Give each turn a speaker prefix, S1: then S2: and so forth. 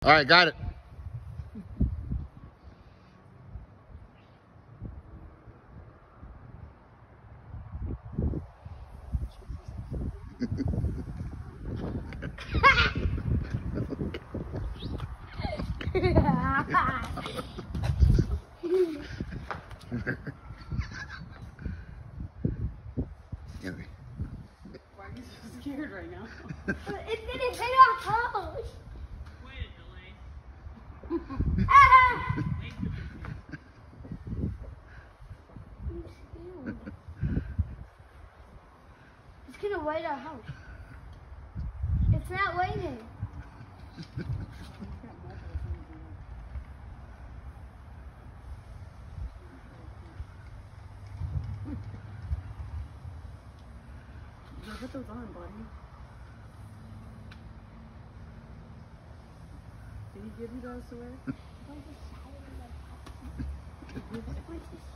S1: All right, got it.
S2: Why are you so scared right now?
S3: It's gonna hit our house.
S2: Wait, delay.
S3: It's gonna wait our house. It's not waiting.
S2: Yeah, put those on, buddy. Did he give you those to wear?